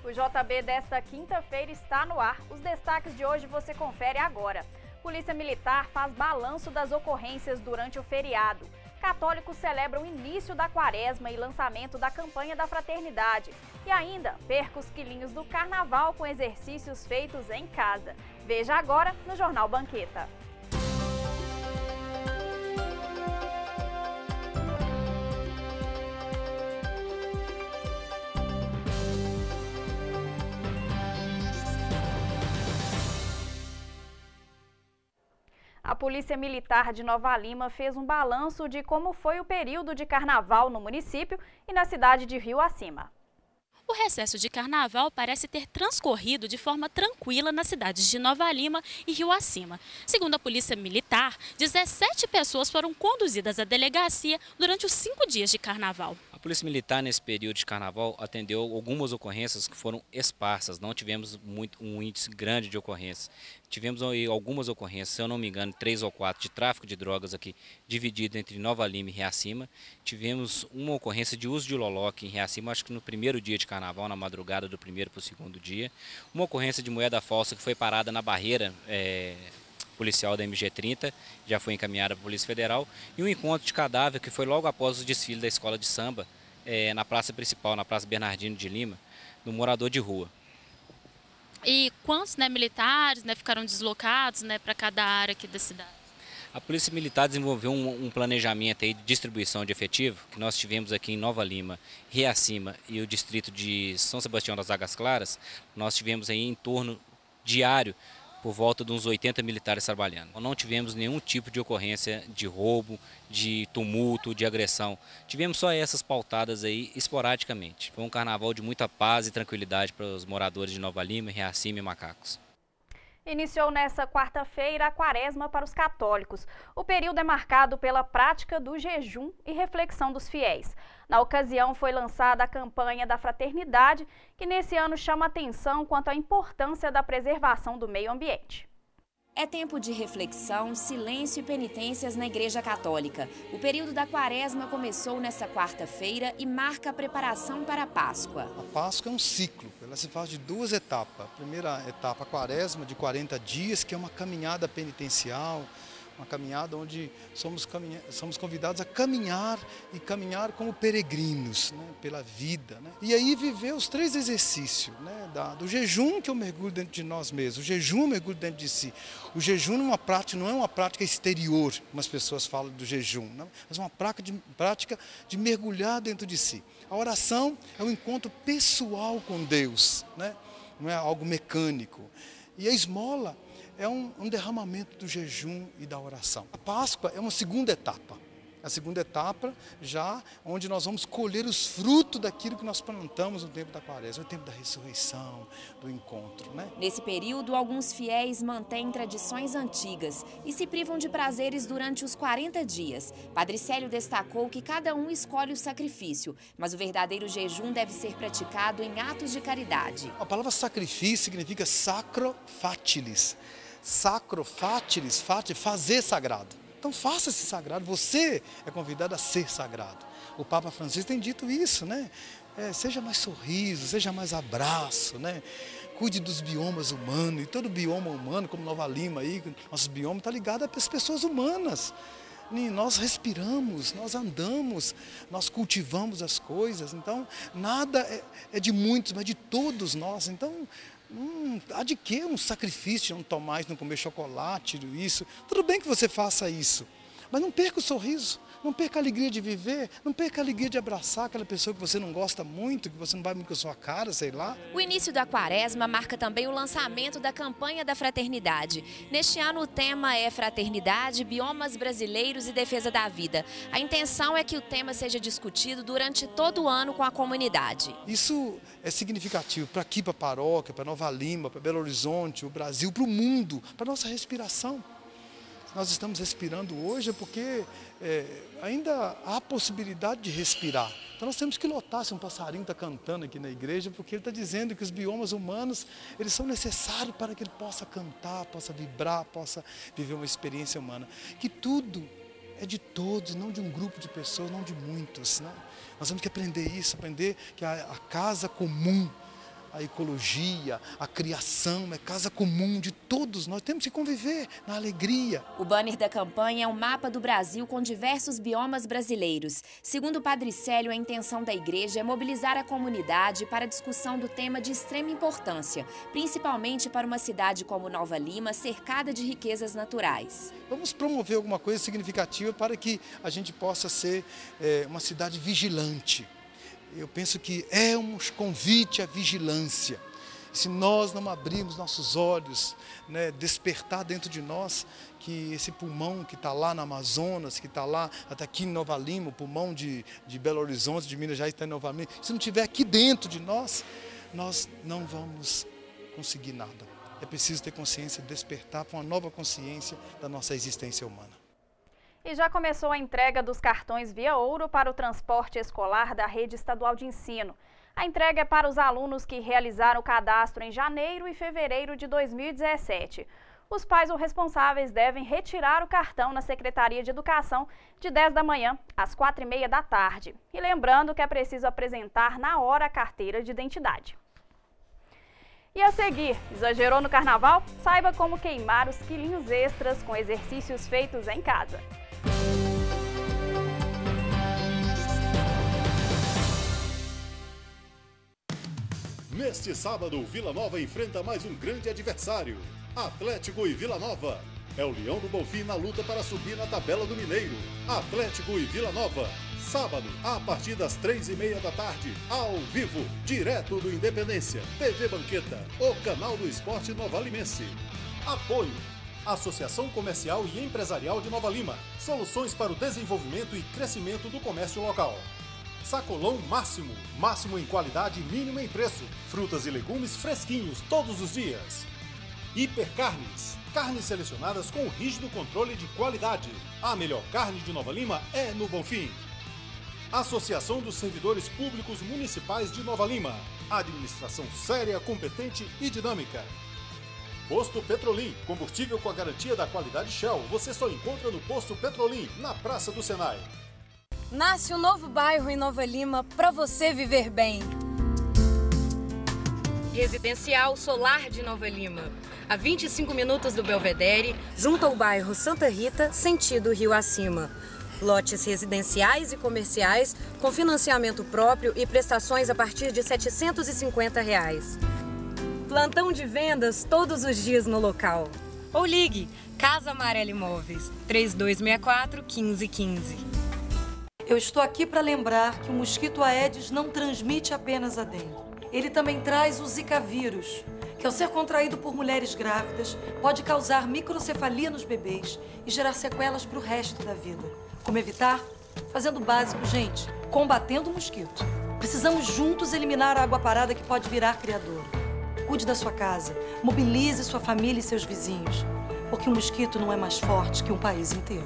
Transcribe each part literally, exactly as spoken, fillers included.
O J B desta quinta-feira está no ar. Os destaques de hoje você confere agora. Polícia Militar faz balanço das ocorrências durante o feriado. Católicos celebram o início da quaresma e lançamento da campanha da fraternidade. E ainda, perca os quilinhos do carnaval com exercícios feitos em casa. Veja agora no Jornal Banqueta. A Polícia Militar de Nova Lima fez um balanço de como foi o período de carnaval no município e na cidade de Rio Acima. O recesso de carnaval parece ter transcorrido de forma tranquila nas cidades de Nova Lima e Rio Acima. Segundo a Polícia Militar, dezessete pessoas foram conduzidas à delegacia durante os cinco dias de carnaval. A Polícia Militar, nesse período de carnaval, atendeu algumas ocorrências que foram esparsas. Não tivemos muito, um índice grande de ocorrências. Tivemos algumas ocorrências, se eu não me engano, três ou quatro, de tráfico de drogas aqui, dividido entre Nova Lima e Reacima. Tivemos uma ocorrência de uso de loló aqui em Reacima, acho que no primeiro dia de carnaval, na madrugada do primeiro para o segundo dia. Uma ocorrência de moeda falsa que foi parada na barreira é, policial da M G trinta, já foi encaminhada para a Polícia Federal. E um encontro de cadáver que foi logo após o desfile da escola de samba, é, na praça principal, na Praça Bernardino de Lima, no morador de rua. E quantos né, militares né, ficaram deslocados né, para cada área aqui da cidade? A Polícia Militar desenvolveu um, um planejamento aí de distribuição de efetivo, que nós tivemos aqui em Nova Lima, Reacima e o distrito de São Sebastião das Águas Claras. Nós tivemos aí em torno diário por volta de uns oitenta militares trabalhando. Não tivemos nenhum tipo de ocorrência de roubo, de tumulto, de agressão. Tivemos só essas pautadas aí esporadicamente. Foi um carnaval de muita paz e tranquilidade para os moradores de Nova Lima, Reacima e Macacos. Iniciou nesta quarta-feira a quaresma para os católicos. O período é marcado pela prática do jejum e reflexão dos fiéis. Na ocasião foi lançada a campanha da fraternidade, que nesse ano chama atenção quanto à importância da preservação do meio ambiente. É tempo de reflexão, silêncio e penitências na Igreja Católica. O período da quaresma começou nesta quarta-feira e marca a preparação para a Páscoa. A Páscoa é um ciclo, ela se faz de duas etapas. A primeira etapa, a quaresma, de quarenta dias, que é uma caminhada penitencial, uma caminhada onde somos, caminha... somos convidados a caminhar e caminhar como peregrinos, né, pela vida. Né? E aí viver os três exercícios, né, da... do jejum, que eu mergulho dentro de nós mesmos, o jejum eu mergulho dentro de si. O jejum não é uma prática, não é uma prática exterior, como as pessoas falam do jejum, não? Mas uma prática de, prática de mergulhar dentro de si. A oração é um encontro pessoal com Deus, né? Não é algo mecânico. E a esmola é um, um derramamento do jejum e da oração. A Páscoa é uma segunda etapa. A segunda etapa, já onde nós vamos colher os frutos daquilo que nós plantamos no tempo da quaresma, no tempo da ressurreição, do encontro. Né? Nesse período, alguns fiéis mantêm tradições antigas e se privam de prazeres durante os quarenta dias. Padre Célio destacou que cada um escolhe o sacrifício, mas o verdadeiro jejum deve ser praticado em atos de caridade. A palavra sacrifício significa sacro fatilis. Sacro fatilis, fati, fazer sagrado. Então faça esse sagrado, você é convidado a ser sagrado. O Papa Francisco tem dito isso, né? É, seja mais sorriso, seja mais abraço, né? Cuide dos biomas humanos, e todo bioma humano, como Nova Lima aí, nosso bioma está ligado às pessoas humanas. E nós respiramos, nós andamos, nós cultivamos as coisas, então nada é, é de muitos, mas de todos nós. Então, Hum, há de que um sacrifício, não tomar isso, não comer chocolate, isso. Tudo bem que você faça isso, mas não perca o sorriso, não perca a alegria de viver, não perca a alegria de abraçar aquela pessoa que você não gosta muito, que você não vai muito com a sua cara, sei lá. O início da quaresma marca também o lançamento da campanha da fraternidade. Neste ano o tema é Fraternidade, Biomas Brasileiros e Defesa da Vida. A intenção é que o tema seja discutido durante todo o ano com a comunidade. Isso é significativo para aqui, para a paróquia, para Nova Lima, para Belo Horizonte, o Brasil, para o mundo, para a nossa respiração. Nós estamos respirando hoje é porque é, ainda há possibilidade de respirar. Então nós temos que lotar se um passarinho está cantando aqui na igreja, porque ele está dizendo que os biomas humanos eles são necessários para que ele possa cantar, possa vibrar, possa viver uma experiência humana. Que tudo é de todos, não de um grupo de pessoas, não de muitos. Né? Nós temos que aprender isso, aprender que a, a casa comum, a ecologia, a criação, é casa comum de todos nós, temos que conviver na alegria. O banner da campanha é um mapa do Brasil com diversos biomas brasileiros. Segundo o Padre Célio, a intenção da igreja é mobilizar a comunidade para a discussão do tema de extrema importância, principalmente para uma cidade como Nova Lima, cercada de riquezas naturais. Vamos promover alguma coisa significativa para que a gente possa ser é, uma cidade vigilante. Eu penso que é um convite à vigilância. Se nós não abrirmos nossos olhos, né, despertar dentro de nós que esse pulmão que está lá na Amazonas, que está lá até aqui em Nova Lima, o pulmão de, de Belo Horizonte, de Minas Gerais está em Nova Lima, se não estiver aqui dentro de nós, nós não vamos conseguir nada. É preciso ter consciência, despertar para uma nova consciência da nossa existência humana. E já começou a entrega dos cartões Via Ouro para o transporte escolar da rede estadual de ensino. A entrega é para os alunos que realizaram o cadastro em janeiro e fevereiro de dois mil e dezessete. Os pais ou responsáveis devem retirar o cartão na Secretaria de Educação de dez da manhã às quatro e meia da tarde. E lembrando que é preciso apresentar na hora a carteira de identidade. E a seguir, exagerou no carnaval? Saiba como queimar os quilinhos extras com exercícios feitos em casa. Neste sábado, o Vila Nova enfrenta mais um grande adversário, Atlético e Vila Nova. É o Leão do Bonfim na luta para subir na tabela do Mineiro. Atlético e Vila Nova. Sábado, a partir das três e meia da tarde, ao vivo, direto do Independência, T V Banqueta, o canal do esporte novalimense. Apoio: Associação Comercial e Empresarial de Nova Lima. Soluções para o desenvolvimento e crescimento do comércio local. Sacolão Máximo. Máximo em qualidade e mínimo em preço. Frutas e legumes fresquinhos todos os dias. Hipercarnes. Carnes selecionadas com rígido controle de qualidade. A melhor carne de Nova Lima é no Bonfim. Associação dos Servidores Públicos Municipais de Nova Lima. Administração séria, competente e dinâmica. Posto Petrolim. Combustível com a garantia da qualidade Shell. Você só encontra no Posto Petrolim, na Praça do Senai. Nasce um novo bairro em Nova Lima para você viver bem. Residencial Solar de Nova Lima. A vinte e cinco minutos do Belvedere, junto ao bairro Santa Rita, sentido Rio Acima. Lotes residenciais e comerciais com financiamento próprio e prestações a partir de setecentos e cinquenta reais. Plantão de vendas todos os dias no local. Ou ligue Casa Amarela Imóveis, três dois seis quatro, um cinco um cinco. Eu estou aqui para lembrar que o mosquito Aedes não transmite apenas a dengue. Ele também traz o Zika vírus, que ao ser contraído por mulheres grávidas, pode causar microcefalia nos bebês e gerar sequelas para o resto da vida. Como evitar? Fazendo o básico, gente, combatendo o mosquito. Precisamos juntos eliminar a água parada que pode virar criador. Cuide da sua casa, mobilize sua família e seus vizinhos, porque o mosquito não é mais forte que um país inteiro.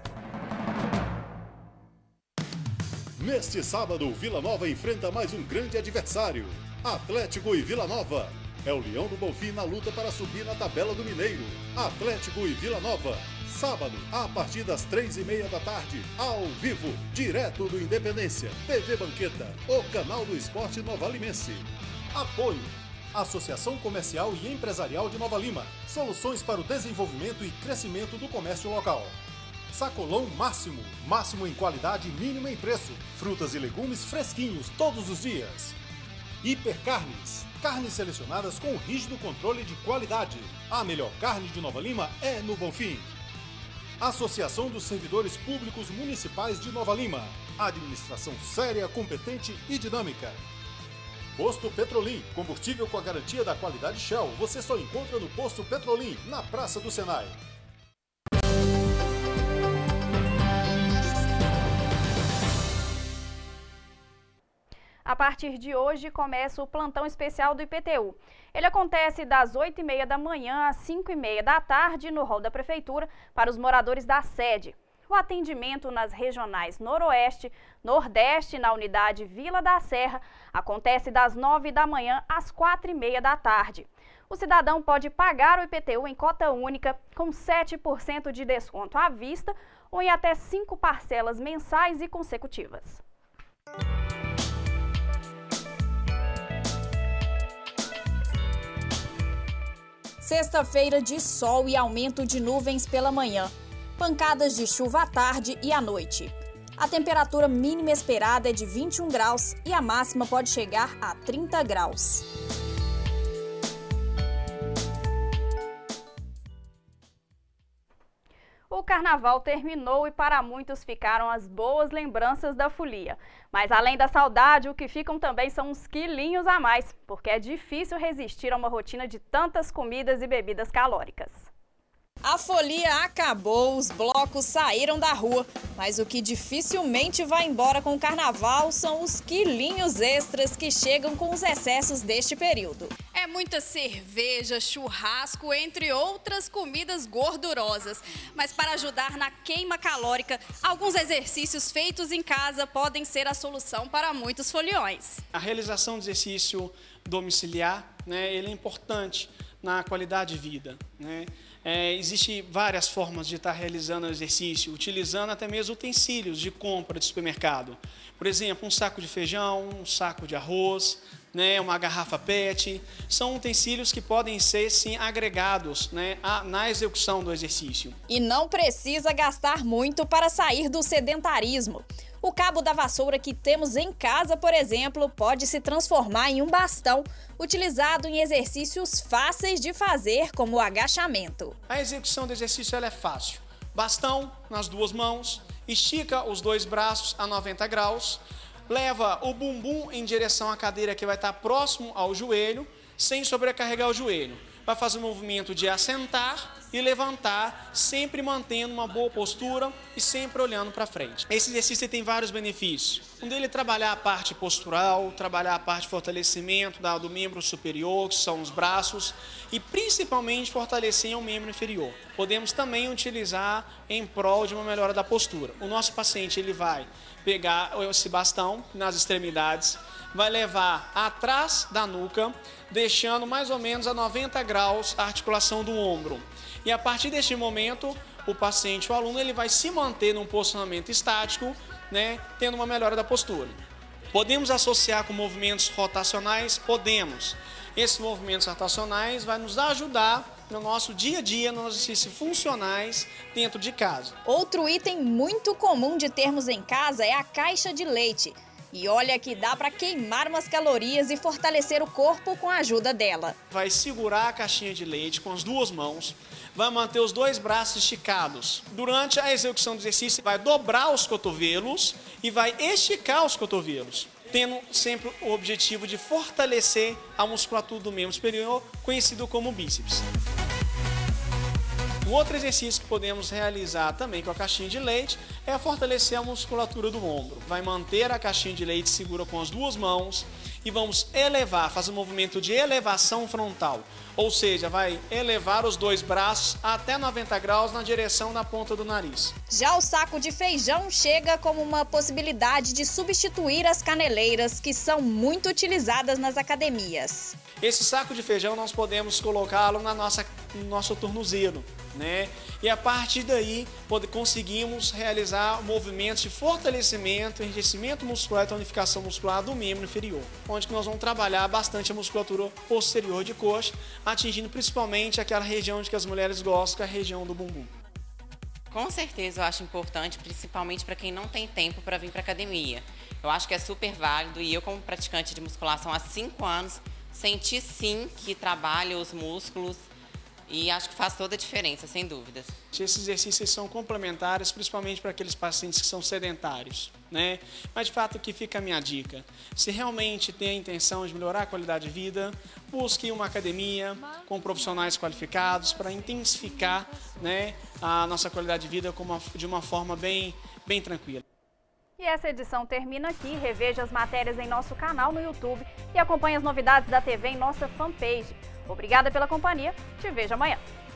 Neste sábado, o Vila Nova enfrenta mais um grande adversário, Atlético e Vila Nova. É o Leão do Bonfim na luta para subir na tabela do Mineiro. Atlético e Vila Nova. Sábado, a partir das três e meia da tarde, ao vivo, direto do Independência, T V Banqueta, o canal do esporte novalimense. Apoio: Associação Comercial e Empresarial de Nova Lima. Soluções para o desenvolvimento e crescimento do comércio local. Sacolão Máximo. Máximo em qualidade e mínimo em preço. Frutas e legumes fresquinhos todos os dias. Hipercarnes. Carnes selecionadas com rígido controle de qualidade. A melhor carne de Nova Lima é no Bonfim. Associação dos Servidores Públicos Municipais de Nova Lima. Administração séria, competente e dinâmica. Posto Petrolim. Combustível com a garantia da qualidade Shell. Você só encontra no Posto Petrolim, na Praça do Senai. A partir de hoje começa o plantão especial do I P T U. Ele acontece das oito e meia da manhã às cinco e meia da tarde no hall da Prefeitura para os moradores da sede. O atendimento nas regionais Noroeste, Nordeste na unidade Vila da Serra acontece das nove da manhã às quatro e meia da tarde. O cidadão pode pagar o I P T U em cota única com sete por cento de desconto à vista ou em até cinco parcelas mensais e consecutivas. Sexta-feira de sol e aumento de nuvens pela manhã. Pancadas de chuva à tarde e à noite. A temperatura mínima esperada é de vinte e um graus e a máxima pode chegar a trinta graus. O carnaval terminou e para muitos ficaram as boas lembranças da folia. Mas além da saudade, o que ficam também são uns quilinhos a mais, porque é difícil resistir a uma rotina de tantas comidas e bebidas calóricas. A folia acabou, os blocos saíram da rua, mas o que dificilmente vai embora com o carnaval são os quilinhos extras que chegam com os excessos deste período. É muita cerveja, churrasco, entre outras comidas gordurosas. Mas para ajudar na queima calórica, alguns exercícios feitos em casa podem ser a solução para muitos foliões. A realização do exercício domiciliar, né, ele é importante na qualidade de vida, né? É, Existem várias formas de estar realizando o exercício, utilizando até mesmo utensílios de compra de supermercado. Por exemplo, um saco de feijão, um saco de arroz, né, uma garrafa pet. São utensílios que podem ser, sim, agregados, né, a, na execução do exercício. E não precisa gastar muito para sair do sedentarismo. O cabo da vassoura que temos em casa, por exemplo, pode se transformar em um bastão, utilizado em exercícios fáceis de fazer, como o agachamento. A execução do exercício ela é fácil. Bastão nas duas mãos, estica os dois braços a noventa graus, leva o bumbum em direção à cadeira que vai estar próximo ao joelho, sem sobrecarregar o joelho. Vai fazer o movimento de assentar e levantar, sempre mantendo uma boa postura e sempre olhando para frente. Esse exercício tem vários benefícios. Um deles é trabalhar a parte postural, trabalhar a parte de fortalecimento do membro superior, que são os braços, e principalmente fortalecer o membro inferior. Podemos também utilizar em prol de uma melhora da postura. O nosso paciente ele vai pegar esse bastão nas extremidades, vai levar atrás da nuca, deixando mais ou menos a noventa graus a articulação do ombro. E a partir deste momento, o paciente, o aluno, ele vai se manter num posicionamento estático, né, tendo uma melhora da postura. Podemos associar com movimentos rotacionais? Podemos. Esses movimentos rotacionais vão nos ajudar no nosso dia a dia, nos exercícios funcionais dentro de casa. Outro item muito comum de termos em casa é a caixa de leite. E olha que dá para queimar umas calorias e fortalecer o corpo com a ajuda dela. Vai segurar a caixinha de leite com as duas mãos, vai manter os dois braços esticados. Durante a execução do exercício, vai dobrar os cotovelos e vai esticar os cotovelos, tendo sempre o objetivo de fortalecer a musculatura do membro superior, conhecido como bíceps. Um outro exercício que podemos realizar também com a caixinha de leite é fortalecer a musculatura do ombro. Vai manter a caixinha de leite segura com as duas mãos e vamos elevar, fazer um movimento de elevação frontal. Ou seja, vai elevar os dois braços até noventa graus na direção da ponta do nariz. Já o saco de feijão chega como uma possibilidade de substituir as caneleiras, que são muito utilizadas nas academias. Esse saco de feijão nós podemos colocá-lo na nossa, no nosso tornozelo, né? E a partir daí pode, conseguimos realizar movimentos de fortalecimento, enrijecimento muscular e tonificação muscular do membro inferior, onde que nós vamos trabalhar bastante a musculatura posterior de coxa, atingindo principalmente aquela região de que as mulheres gostam, que é a região do bumbum. Com certeza eu acho importante, principalmente para quem não tem tempo para vir para a academia. Eu acho que é super válido e eu, como praticante de musculação há cinco anos, senti sim que trabalha os músculos e acho que faz toda a diferença, sem dúvidas. Esses exercícios são complementares, principalmente para aqueles pacientes que são sedentários, né? Mas de fato aqui fica a minha dica. Se realmente tem a intenção de melhorar a qualidade de vida, busque uma academia com profissionais qualificados para intensificar, né, a nossa qualidade de vida com uma, de uma forma bem, bem tranquila. E essa edição termina aqui. Reveja as matérias em nosso canal no YouTube e acompanhe as novidades da T V em nossa fanpage. Obrigada pela companhia. Te vejo amanhã.